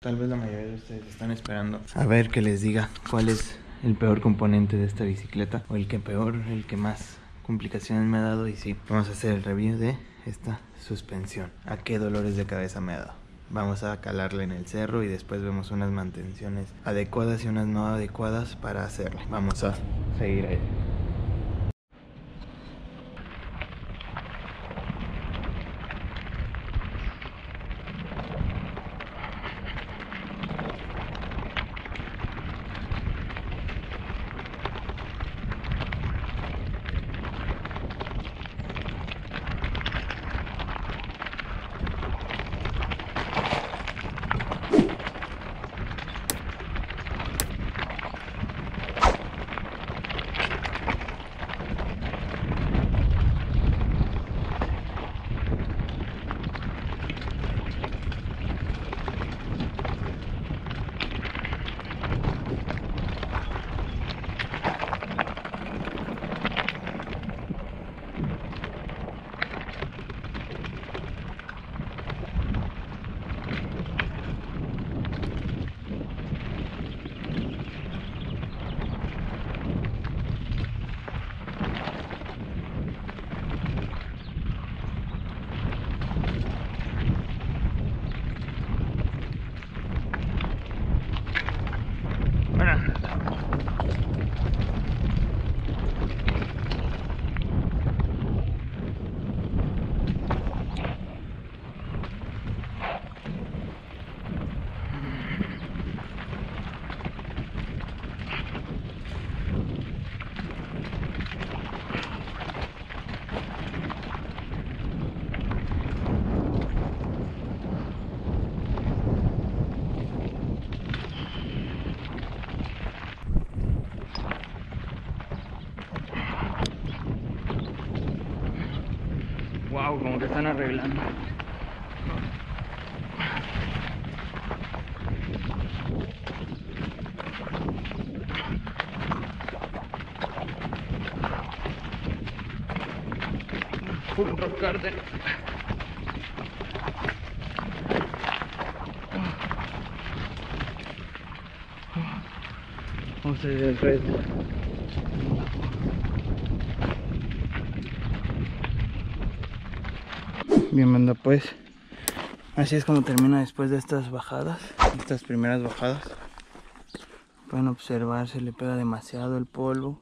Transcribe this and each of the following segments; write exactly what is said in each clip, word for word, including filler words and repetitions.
Tal vez la mayoría de ustedes están esperando a ver que les diga cuál es el peor componente de esta bicicleta, o el que peor, el que más complicaciones me ha dado. Y sí, vamos a hacer el review de esta suspensión. ¿A qué dolores de cabeza me ha dado? Vamos a calarle en el cerro y después vemos unas mantenciones adecuadas y unas no adecuadas para hacerle. Vamos a seguir ahí. Wow, como que están arreglando. Full rock garden. Vamos a ir al red. Bien, banda, pues así es como termina después de estas bajadas, estas primeras bajadas. Pueden observar, se le pega demasiado el polvo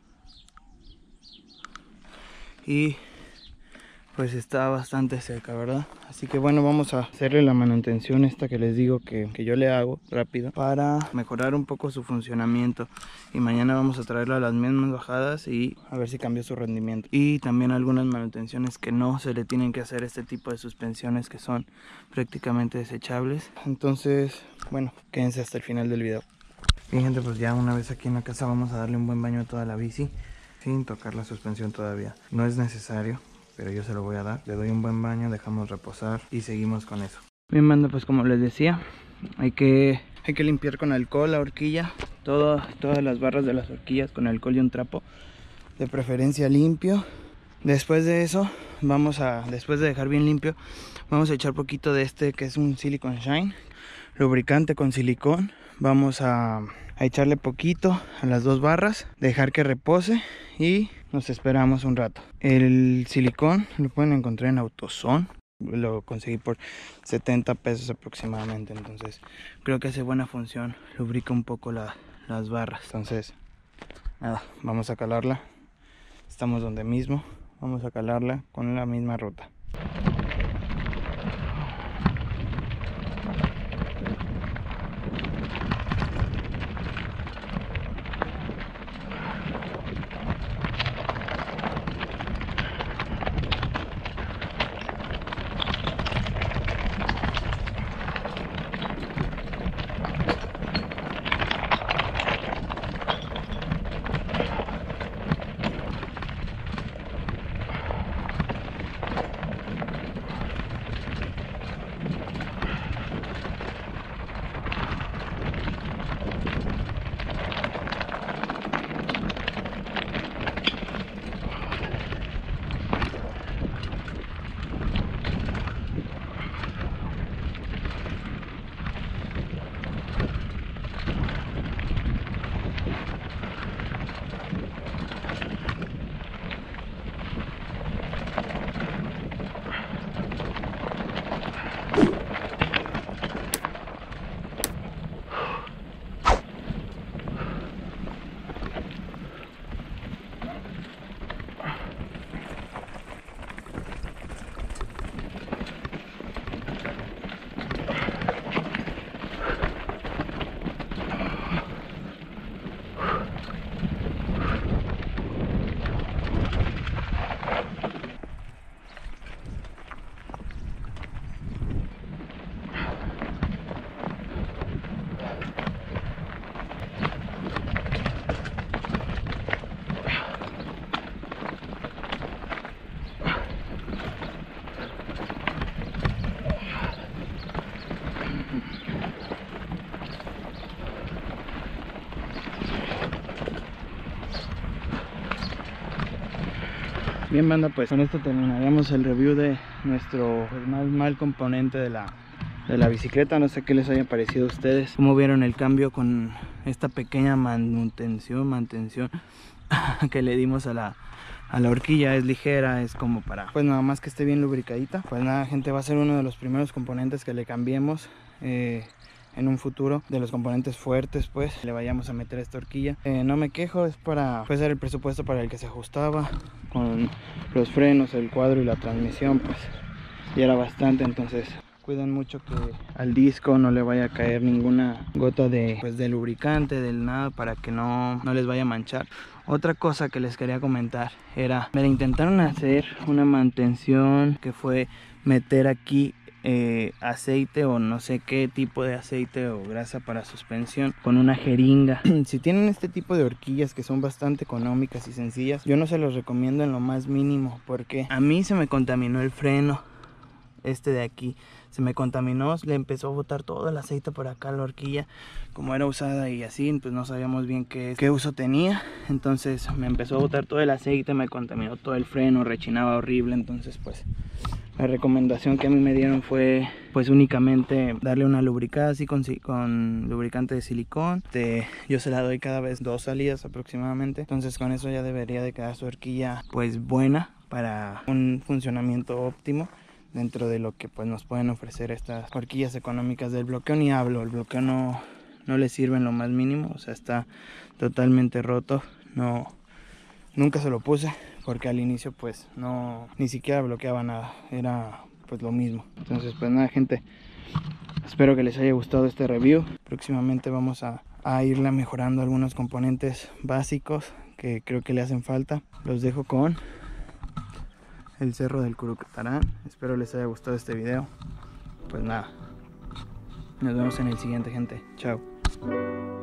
y pues está bastante seca, ¿verdad? Así que bueno, vamos a hacerle la manutención esta que les digo que, que yo le hago rápido para mejorar un poco su funcionamiento. Y mañana vamos a traerla a las mismas bajadas y a ver si cambia su rendimiento. Y también algunas manutenciones que no se le tienen que hacer a este tipo de suspensiones que son prácticamente desechables. Entonces, bueno, quédense hasta el final del video. Bien, gente, pues ya una vez aquí en la casa vamos a darle un buen baño a toda la bici sin tocar la suspensión todavía. No es necesario, pero yo se lo voy a dar. Le doy un buen baño, dejamos reposar y seguimos con eso. Bien, banda, pues como les decía, hay que, hay que limpiar con alcohol la horquilla, todo, todas las barras de las horquillas con alcohol y un trapo, de preferencia limpio. Después de eso, vamos a, después de dejar bien limpio, vamos a echar poquito de este que es un Silicone Shine, lubricante con silicón. Vamos a, a echarle poquito a las dos barras, dejar que repose y nos esperamos un rato. El silicón lo pueden encontrar en AutoZone, lo conseguí por setenta pesos aproximadamente, entonces creo que hace buena función, lubrica un poco la, las barras. Entonces nada, vamos a calarla, estamos donde mismo, vamos a calarla con la misma ruta. Bien, banda, pues con esto terminaríamos el review de nuestro pues, más mal componente de la, de la bicicleta. No sé qué les haya parecido a ustedes, cómo vieron el cambio con esta pequeña manutención, mantención que le dimos a la, a la horquilla. Es ligera, es como para, pues nada más que esté bien lubricadita. Pues nada, gente, va a ser uno de los primeros componentes que le cambiemos eh, en un futuro, de los componentes fuertes, pues le vayamos a meter esta horquilla. Eh, no me quejo, es para, pues era el presupuesto para el que se ajustaba, con los frenos, el cuadro y la transmisión, pues ya era bastante. Entonces cuiden mucho que al disco no le vaya a caer ninguna gota de, pues, de lubricante, del nada, para que no, no les vaya a manchar. Otra cosa que les quería comentar era, me intentaron hacer una mantención que fue meter aquí eh, aceite o no sé qué tipo de aceite o grasa para suspensión con una jeringa. Si tienen este tipo de horquillas que son bastante económicas y sencillas, yo no se los recomiendo en lo más mínimo, porque a mí se me contaminó el freno este de aquí, se me contaminó, le empezó a botar todo el aceite por acá a la horquilla. Como era usada y así, pues no sabíamos bien qué, qué uso tenía, entonces me empezó a botar todo el aceite, me contaminó todo el freno, rechinaba horrible. Entonces pues la recomendación que a mí me dieron fue pues únicamente darle una lubricada así con, con lubricante de silicón. De, yo se la doy cada vez dos salidas aproximadamente, entonces con eso ya debería de quedar su horquilla pues buena para un funcionamiento óptimo dentro de lo que pues nos pueden ofrecer estas horquillas económicas. Del bloqueo ni hablo, el bloqueo no, no le sirve en lo más mínimo, o sea, está totalmente roto. No, nunca se lo puse porque al inicio pues no, ni siquiera bloqueaba nada, era pues lo mismo. Entonces pues nada, gente, espero que les haya gustado este review. Próximamente vamos a, a irle mejorando algunos componentes básicos que creo que le hacen falta. Los dejo con el Cerro del Curutarán. Espero les haya gustado este video. Pues nada, nos vemos en el siguiente, gente. Chao.